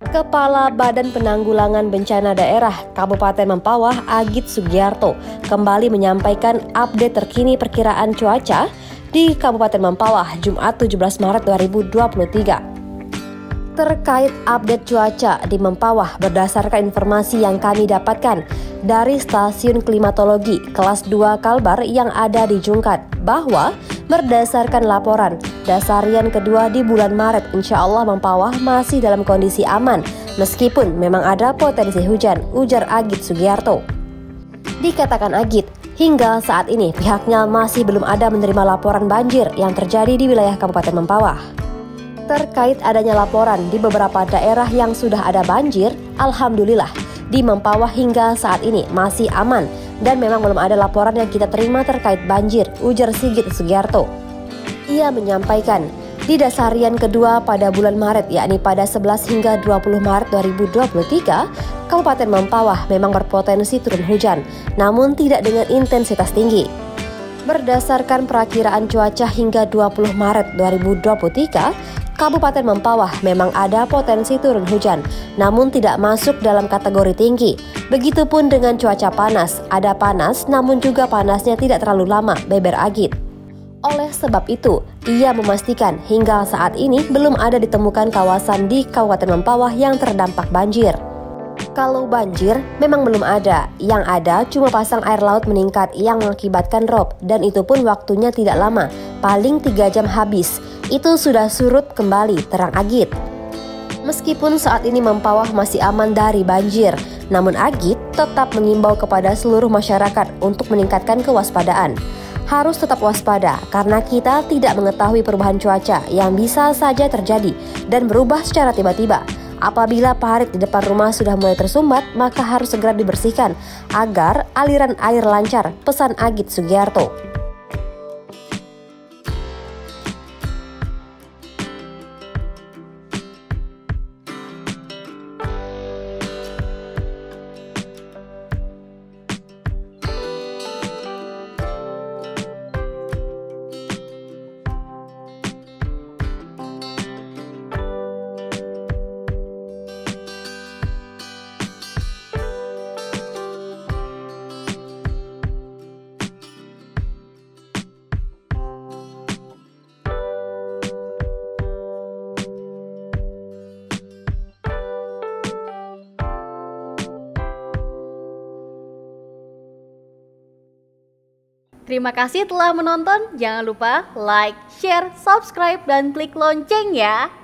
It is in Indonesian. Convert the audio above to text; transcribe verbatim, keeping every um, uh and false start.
Kepala Badan Penanggulangan Bencana Daerah Kabupaten Mempawah Agit Sugiarto kembali menyampaikan update terkini perkiraan cuaca di Kabupaten Mempawah Jumat tujuh belas Maret dua ribu dua puluh tiga. Terkait update cuaca di Mempawah berdasarkan informasi yang kami dapatkan dari Stasiun Klimatologi kelas dua Kalbar yang ada di Jungkat, bahwa berdasarkan laporan dasarian kedua di bulan Maret, insya Allah Mempawah masih dalam kondisi aman meskipun memang ada potensi hujan, ujar Agit Sugiarto. Dikatakan Agit, hingga saat ini pihaknya masih belum ada menerima laporan banjir yang terjadi di wilayah Kabupaten Mempawah. Terkait adanya laporan di beberapa daerah yang sudah ada banjir, alhamdulillah di Mempawah hingga saat ini masih aman dan memang belum ada laporan yang kita terima terkait banjir, ujar Sigit Sugiarto. Ia menyampaikan, di dasarian kedua pada bulan Maret, yakni pada sebelas hingga dua puluh Maret dua ribu dua puluh tiga, Kabupaten Mempawah memang berpotensi turun hujan, namun tidak dengan intensitas tinggi. Berdasarkan perakiraan cuaca hingga dua puluh Maret dua ribu dua puluh tiga, Kabupaten Mempawah memang ada potensi turun hujan, namun tidak masuk dalam kategori tinggi. Begitupun dengan cuaca panas, ada panas namun juga panasnya tidak terlalu lama, beber Agit. Oleh sebab itu, ia memastikan hingga saat ini belum ada ditemukan kawasan di Kabupaten Mempawah yang terdampak banjir. Kalau banjir memang belum ada, yang ada cuma pasang air laut meningkat yang mengakibatkan rob, dan itu pun waktunya tidak lama, paling tiga jam habis. Itu sudah surut kembali, terang Agit. Meskipun saat ini Mempawah masih aman dari banjir, namun Agit tetap mengimbau kepada seluruh masyarakat untuk meningkatkan kewaspadaan. Harus tetap waspada karena kita tidak mengetahui perubahan cuaca yang bisa saja terjadi dan berubah secara tiba-tiba. Apabila parit di depan rumah sudah mulai tersumbat, maka harus segera dibersihkan agar aliran air lancar, pesan Agit Sugiarto. Terima kasih telah menonton. Jangan lupa like, share, subscribe, dan klik lonceng ya.